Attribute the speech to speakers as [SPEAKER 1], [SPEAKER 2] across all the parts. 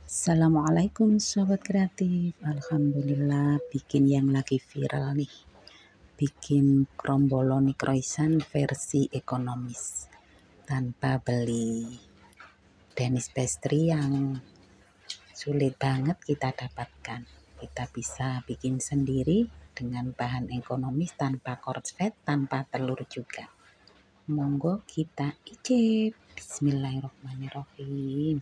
[SPEAKER 1] Assalamualaikum sobat kreatif. Alhamdulillah bikin yang lagi viral nih. Bikin kromboloni croissant versi ekonomis tanpa beli Danish pastry yang sulit banget kita dapatkan. Kita bisa bikin sendiri dengan bahan ekonomis tanpa korslet, tanpa telur juga. Monggo kita icip. Bismillahirrahmanirrahim.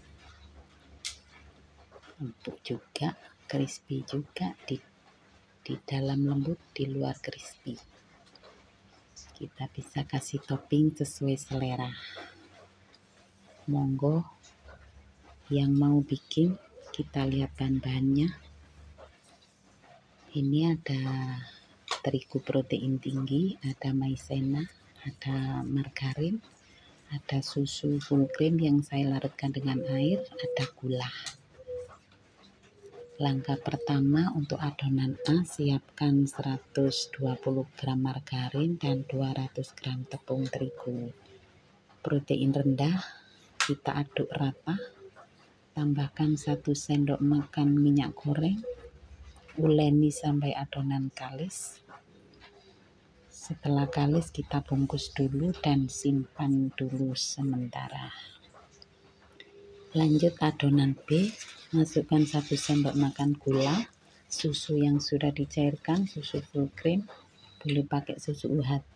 [SPEAKER 1] Empuk juga, crispy juga, di dalam lembut, di luar crispy. Kita bisa kasih topping sesuai selera. Monggo yang mau bikin, kita lihat bahan-bahannya. Ini ada terigu protein tinggi, ada maizena, ada margarin, ada susu full cream yang saya larutkan dengan air, ada gula. Langkah pertama untuk adonan A, siapkan 120 gram margarin dan 200 gram tepung terigu. Protein rendah, kita aduk rata. Tambahkan 1 sendok makan minyak goreng. Uleni sampai adonan kalis. Setelah kalis kita bungkus dulu dan simpan dulu sementara. Lanjut adonan B, masukkan 1 sendok makan gula, susu yang sudah dicairkan, susu full cream, boleh pakai susu UHT,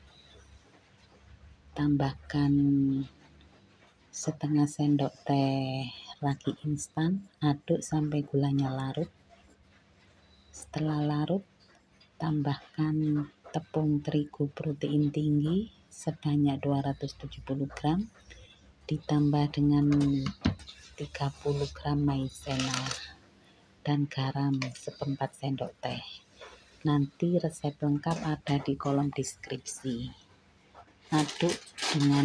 [SPEAKER 1] tambahkan setengah sendok teh ragi instan, aduk sampai gulanya larut. Setelah larut, tambahkan tepung terigu protein tinggi sebanyak 270 gram, ditambah dengan 30 gram maizena dan garam seperempat sendok teh. Nanti resep lengkap ada di kolom deskripsi. Aduk dengan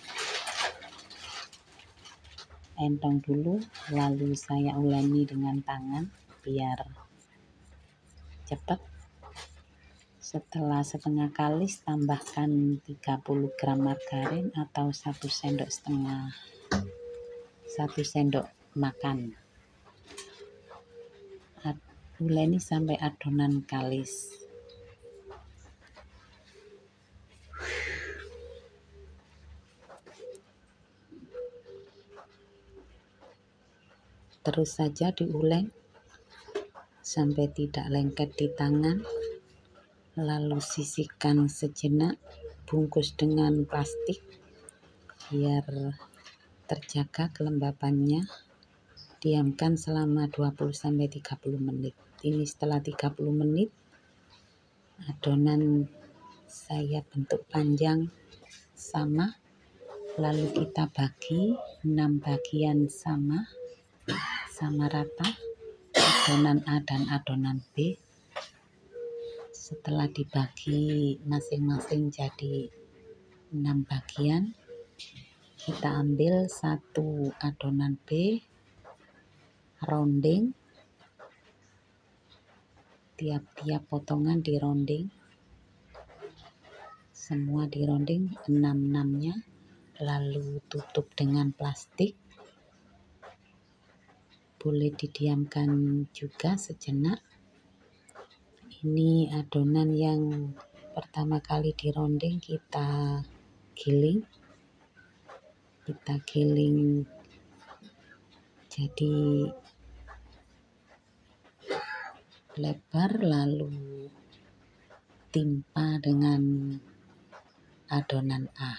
[SPEAKER 1] entong dulu, lalu saya uleni dengan tangan biar cepat. Setelah setengah kalis, tambahkan 30 gram margarin atau 1 sendok makan. Uleni sampai adonan kalis. Terus saja diulek sampai tidak lengket di tangan. Lalu sisihkan sejenak, bungkus dengan plastik biar terjaga kelembapannya. Diamkan selama 20-30 menit. Ini setelah 30 menit, adonan saya bentuk panjang sama, lalu kita bagi 6 bagian sama rata, adonan A dan adonan B. Setelah dibagi masing-masing jadi 6 bagian, kita ambil 1 adonan B, rounding, tiap-tiap potongan di rounding, semua di rounding 6-6-nya, lalu tutup dengan plastik. Boleh didiamkan juga sejenak. Ini adonan yang pertama kali di rounding, kita giling jadi lebar, lalu timpa dengan adonan A,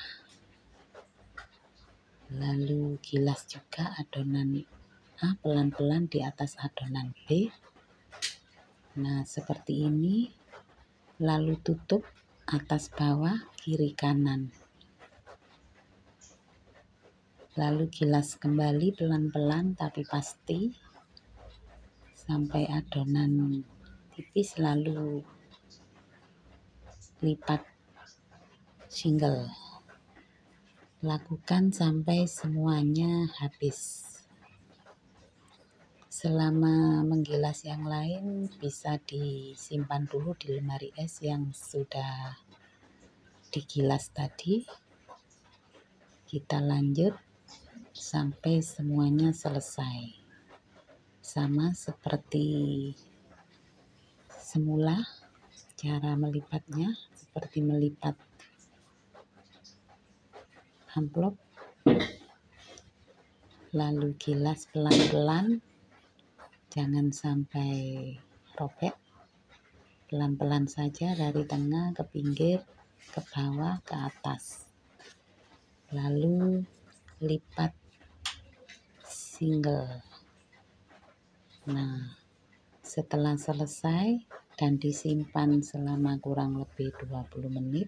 [SPEAKER 1] lalu gilas juga adonan A pelan-pelan di atas adonan B. Nah, seperti ini, lalu tutup atas bawah, kiri kanan, lalu gilas kembali pelan-pelan tapi pasti sampai adonan tipis, lalu lipat single. Lakukan sampai semuanya habis. Selama menggilas yang lain bisa disimpan dulu di lemari es yang sudah digilas tadi. Kita lanjut sampai semuanya selesai. Sama seperti semula, cara melipatnya seperti melipat amplop, lalu gilas pelan-pelan, jangan sampai robek, pelan-pelan saja dari tengah ke pinggir, ke bawah, ke atas, lalu lipat single. Nah, setelah selesai dan disimpan selama kurang lebih 20 menit,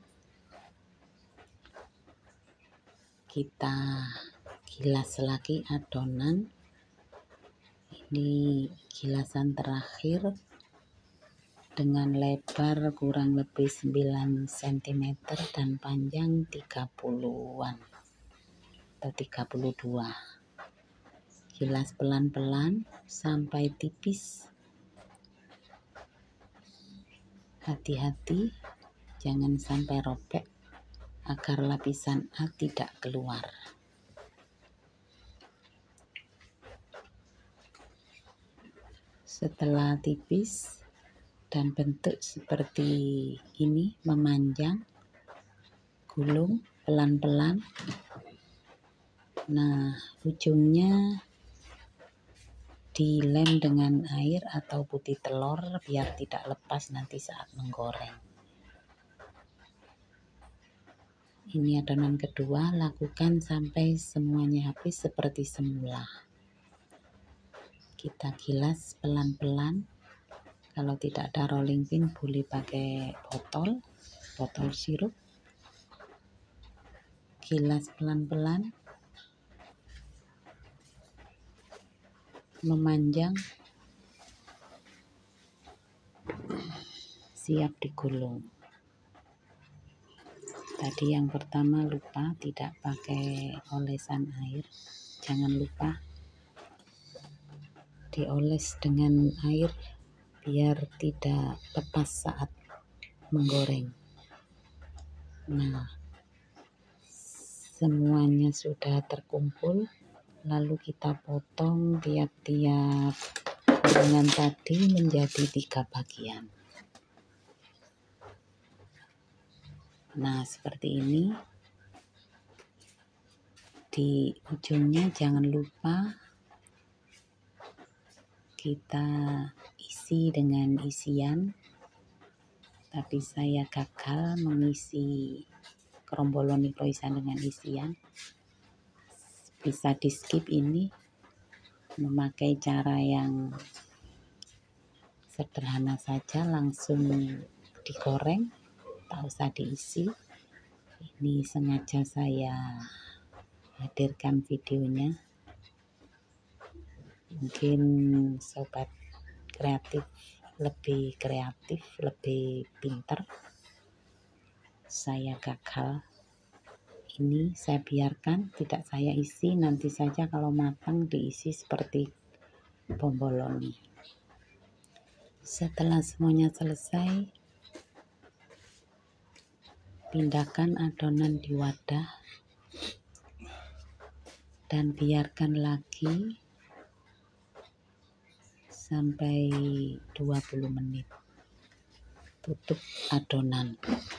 [SPEAKER 1] kita gilas lagi adonan. Ini gilasan terakhir dengan lebar kurang lebih 9 cm dan panjang 30-an atau 32. Gilas pelan-pelan sampai tipis. Hati-hati jangan sampai robek agar lapisan A tidak keluar. Setelah tipis dan bentuk seperti ini, memanjang, gulung pelan-pelan. Nah, ujungnya dilem dengan air atau putih telur biar tidak lepas nanti saat menggoreng. Ini adonan kedua, lakukan sampai semuanya habis seperti semula. Kita gilas pelan-pelan. Kalau tidak ada rolling pin boleh pakai botol sirup. Gilas pelan-pelan, memanjang, siap digulung. Tadi yang pertama lupa tidak pakai olesan air, jangan lupa dioles dengan air biar tidak lepas saat menggoreng. Nah, semuanya sudah terkumpul, lalu kita potong tiap-tiap gorengan tadi menjadi 3 bagian. Nah, seperti ini. Di ujungnya jangan lupa kita isi dengan isian, tapi saya gagal mengisi kromboloni croissant dengan isian. Bisa di skip ini, memakai cara yang sederhana saja, langsung digoreng, tak usah diisi. Ini sengaja saya hadirkan videonya. Mungkin sobat kreatif, lebih pintar. Saya gagal. Ini saya biarkan, tidak saya isi, nanti saja kalau matang diisi seperti bomboloni. Setelah semuanya selesai, pindahkan adonan di wadah dan biarkan lagi sampai 20 menit. Tutup adonan.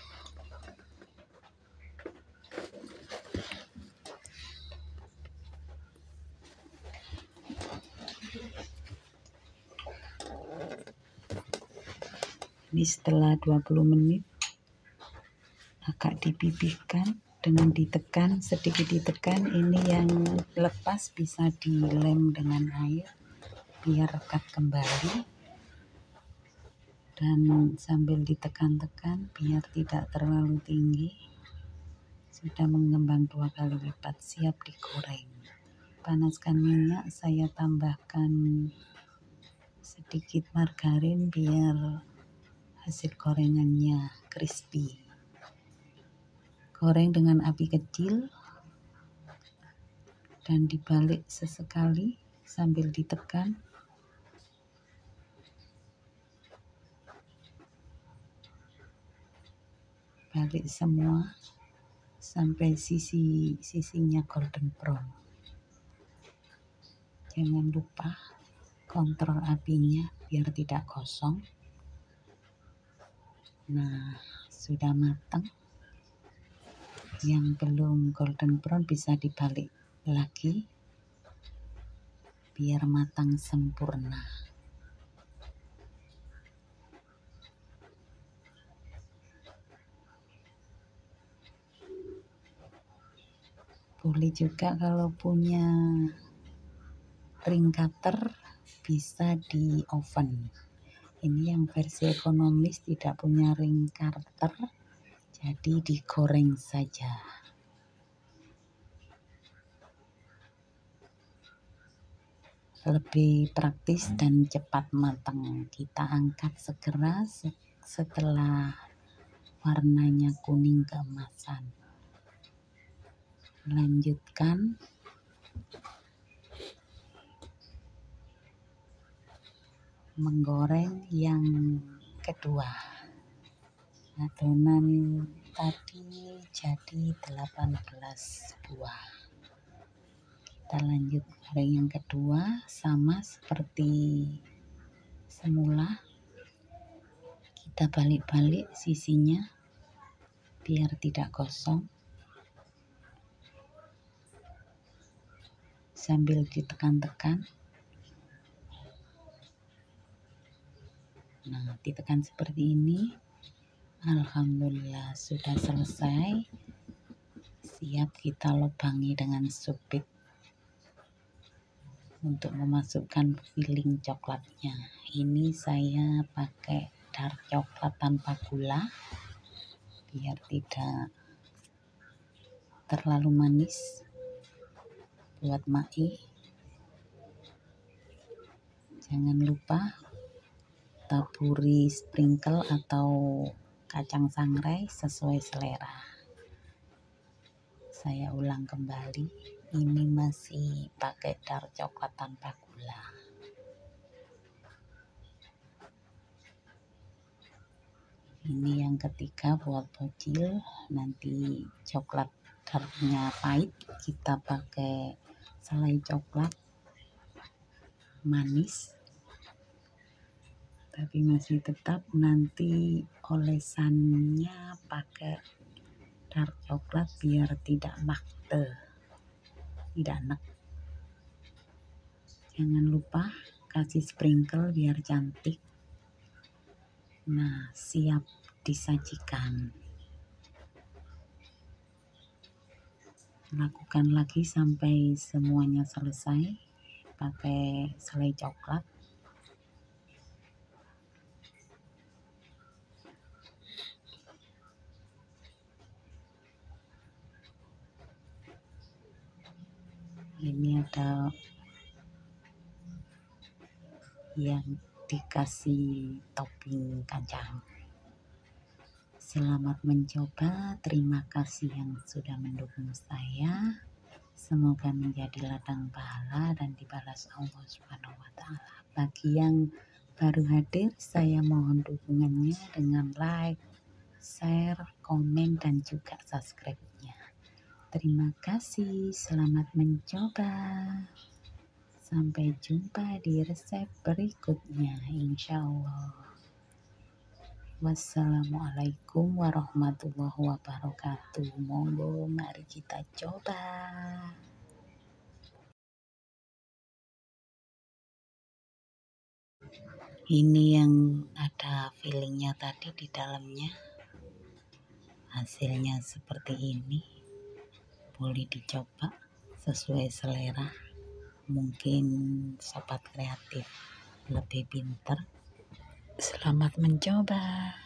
[SPEAKER 1] Ini setelah 20 menit agak dipipihkan dengan ditekan, sedikit ditekan. Ini yang lepas bisa dilem dengan air biar rekat kembali, dan sambil ditekan-tekan biar tidak terlalu tinggi. Sudah mengembang 2 kali lipat, siap digoreng. Panaskan minyak, saya tambahkan sedikit margarin biar hasil gorengannya crispy. Goreng dengan api kecil dan dibalik sesekali sambil ditekan. Balik semua sampai sisinya golden brown. Jangan lupa kontrol apinya biar tidak gosong. Nah, sudah matang. Yang belum golden brown bisa dibalik lagi biar matang sempurna. Boleh juga kalau punya ring cutter bisa di oven. Ini yang versi ekonomis tidak punya ring cutter, jadi digoreng saja. Lebih praktis dan cepat matang. Kita angkat segera setelah warnanya kuning keemasan. Lanjutkan menggoreng yang kedua. Adonan tadi jadi 18 buah. Kita lanjut goreng yang kedua, sama seperti semula. Kita balik-balik sisinya biar tidak gosong. Sambil ditekan-tekan. Nah, ditekan seperti ini. Alhamdulillah sudah selesai. Siap kita lubangi dengan subit untuk memasukkan filling coklatnya. Ini saya pakai dark coklat tanpa gula biar tidak terlalu manis buat Mai. Jangan lupa taburi sprinkle atau kacang sangrai sesuai selera. Saya ulang kembali, ini masih pakai dark coklat tanpa gula. Ini yang ketiga buat bocil, nanti coklat darknya pahit, kita pakai selai coklat manis. Tapi masih tetap nanti olesannya pakai dark coklat biar tidak makte, tidak enak. Jangan lupa kasih sprinkle biar cantik. Nah, siap disajikan. Lakukan lagi sampai semuanya selesai pakai selai coklat. Ini ada yang dikasih topping kacang. Selamat mencoba, terima kasih yang sudah mendukung saya. Semoga menjadi ladang pahala dan dibalas Allah Subhanahu wa Ta'ala. Bagi yang baru hadir, saya mohon dukungannya dengan like, share, komen, dan juga subscribe-nya. Terima kasih, selamat mencoba. Sampai jumpa di resep berikutnya, insya Allah. Wassalamualaikum warahmatullahi wabarakatuh. Monggo, mari kita coba. Ini yang ada fillingnya tadi di dalamnya. Hasilnya seperti ini. Boleh dicoba sesuai selera. Mungkin sobat kreatif lebih pintar. Selamat mencoba.